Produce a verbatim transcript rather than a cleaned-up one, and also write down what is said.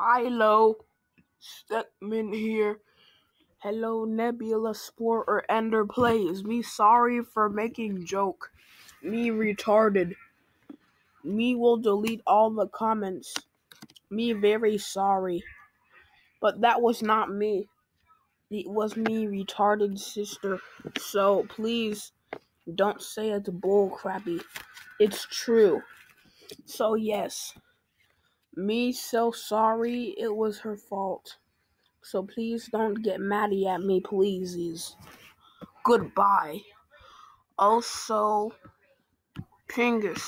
Hello, Stegman here. Hello, Nebula Sport or Ender Plays. Me sorry for making joke. Me retarded. Me will delete all the comments. Me very sorry. But that was not me. It was me retarded sister. So please don't say it's bull crappy. It's true. So yes. Me so sorry, it was her fault. So please don't get mad at me, please. Goodbye. Also, Pingus.